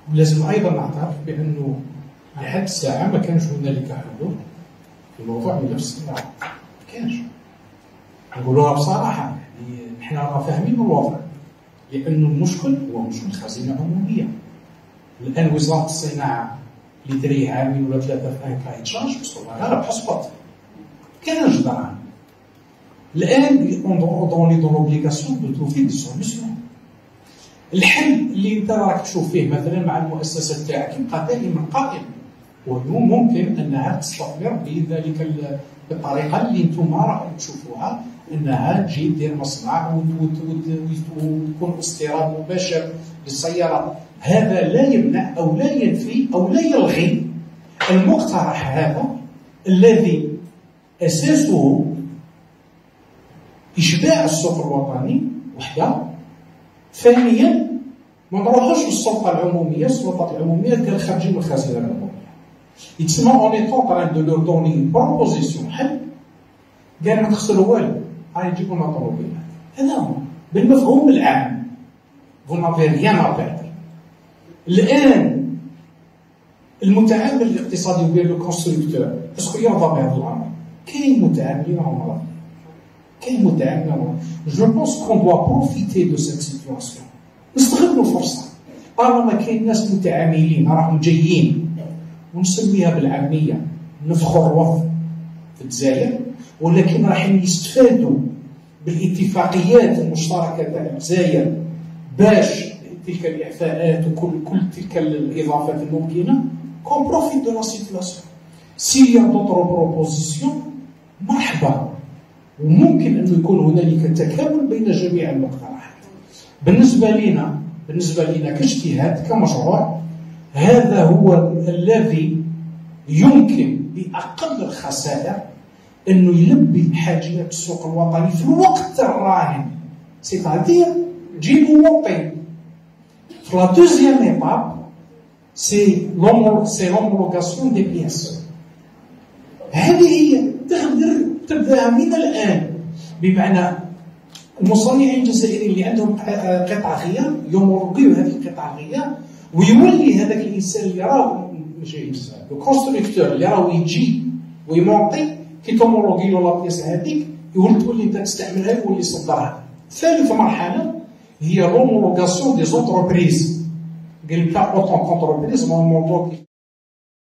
ولازم ايضا نعترف بانه لحد الساعه ما كانش هنالك حلول في موضوع ملف الصناعه. ما كانش. نقولوها بصراحه، يعني نحن رانا فاهمين الوضع، لانه المشكل هو مشكل خزينه عموميه. الان وزاره الصناعه اللي دري عامين ولا ثلاثه في ان كاي تشارج بصوره ربح سبوت. كاينش دراهم. الان اون دون لوبليغاسيون دو توفي دي سوليسيون. الحل اللي انت راك تشوف فيه مثلا مع المؤسسه تاعك يبقى دائما قائم، وممكن انها تستثمر بذلك بالطريقه اللي انتم راكم تشوفوها، انها تجي دير مصنع وتكون استيراد مباشر للسيارات. هذا لا يمنع او لا ينفي او لا يلغي المقترح هذا الذي اساسه اشباع السوق الوطني وحده. ثانيا ما نروحوش للسلطه العموميه، السلطات العموميه كانوا خارجين من الخزينه العموميه. يتسمى اون ايتون طران دو لور دوني بروبوزيسيون حل، قال ما تخسروا والو، هاي يجيبوا لنا طوموبيلات. هذا هو بالمفهوم العام. فو نافي ريان ا بيردر. الان المتعامل الاقتصادي وبين لو كونستركتور اسكو يرضى بهذا الامر؟ كاين متعاملين راهم راضيين. كاين متعاملين راهم. جو بونس كون دوا بروفيتي دو سيت سيتواسيون. نستغلوا الفرصه. طالما كاين ناس متعاملين راهم جايين، ونسميها بالعاميه نفخوا الوظف في الجزائر، ولكن راح يستفادوا بالاتفاقيات المشتركه تاع الجزائر باش تلك الاعفاءات وكل تلك الاضافات الممكنه. كون بروفيت دو لا سيتواسيون. سي يا دوطرو بروبوزيسيون مرحبا، وممكن انه يكون هنالك تكامل بين جميع المقترحات. بالنسبه لنا كاجتهاد كمشروع، هذا هو الذي يمكن باقل الخسائر انه يلبي حاجيات السوق الوطني في الوقت الراهن. سيتادير جيبوا موطن. في لا دوزيام ايطاب سي لومولوغاسيون دي بياس. هذه هي تقدر تبداها من الان، بمعنى المصنعين الجزائريين اللي عندهم قطع غيار يمولوغيو هذه القطع الغيار، ويولي هذاك الانسان اللي راه ماشي انسان، لو كونستركتور اللي راه يجي ويمونطي كي تومولوغي له لا بياس هذيك، تولي انت تستعملها ويولي يصدرها. ثالث مرحله هي لومولوغاسيون دي زونتربريز. قال لك اوتون كونتربريز، الموضوع